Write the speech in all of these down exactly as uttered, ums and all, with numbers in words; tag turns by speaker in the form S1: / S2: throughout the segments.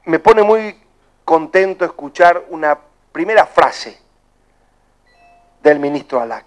S1: me pone muy contento escuchar una primera frase del ministro Alac,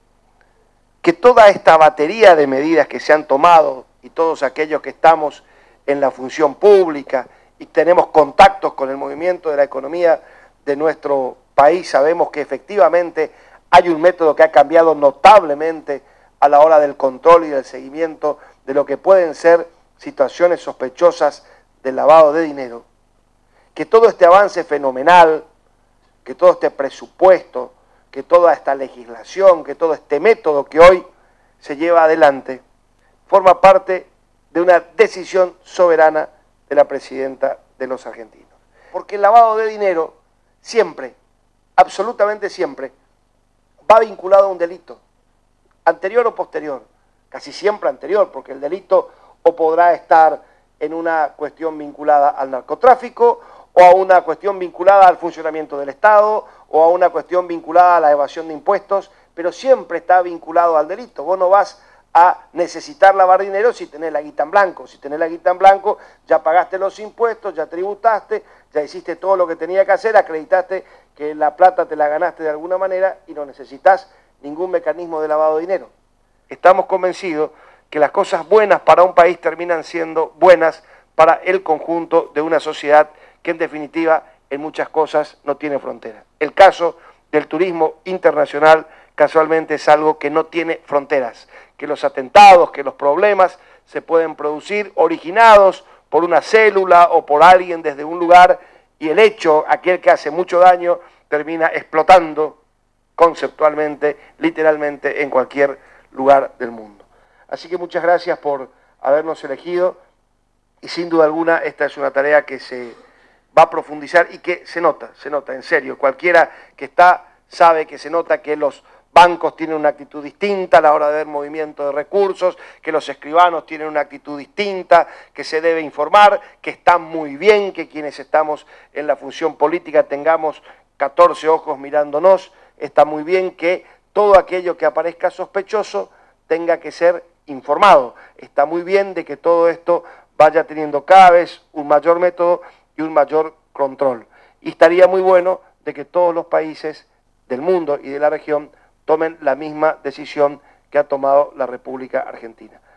S1: que toda esta batería de medidas que se han tomado y todos aquellos que estamos en la función pública y tenemos contactos con el movimiento de la economía de nuestro país, sabemos que efectivamente hay un método que ha cambiado notablemente a la hora del control y del seguimiento de lo que pueden ser situaciones sospechosas del lavado de dinero, que todo este avance fenomenal, que todo este presupuesto, que toda esta legislación, que todo este método que hoy se lleva adelante, forma parte de una decisión soberana de la presidenta de los argentinos. Porque el lavado de dinero siempre, absolutamente siempre, va vinculado a un delito, anterior o posterior, casi siempre anterior, porque el delito o podrá estar en una cuestión vinculada al narcotráfico, o a una cuestión vinculada al funcionamiento del Estado, o a una cuestión vinculada a la evasión de impuestos, pero siempre está vinculado al delito. Vos no vas a necesitar lavar dinero si tenés la guita en blanco. Si tenés la guita en blanco, ya pagaste los impuestos, ya tributaste, ya hiciste todo lo que tenía que hacer, acreditaste que la plata te la ganaste de alguna manera y no necesitas ningún mecanismo de lavado de dinero. Estamos convencidos que las cosas buenas para un país terminan siendo buenas para el conjunto de una sociedad que en definitiva en muchas cosas no tiene fronteras. El caso del turismo internacional casualmente es algo que no tiene fronteras, que los atentados, que los problemas se pueden producir originados por una célula o por alguien desde un lugar y el hecho, aquel que hace mucho daño, termina explotando conceptualmente, literalmente, en cualquier lugar del mundo. Así que muchas gracias por habernos elegido y sin duda alguna esta es una tarea que se va a profundizar y que se nota, se nota, en serio. Cualquiera que está sabe que se nota que los bancos tienen una actitud distinta a la hora de ver movimiento de recursos, que los escribanos tienen una actitud distinta, que se debe informar, que está muy bien que quienes estamos en la función política tengamos catorce ojos mirándonos, está muy bien que todo aquello que aparezca sospechoso tenga que ser informado, está muy bien de que todo esto vaya teniendo cada vez un mayor método y un mayor control. Y estaría muy bueno de que todos los países del mundo y de la región tomen la misma decisión que ha tomado la República Argentina.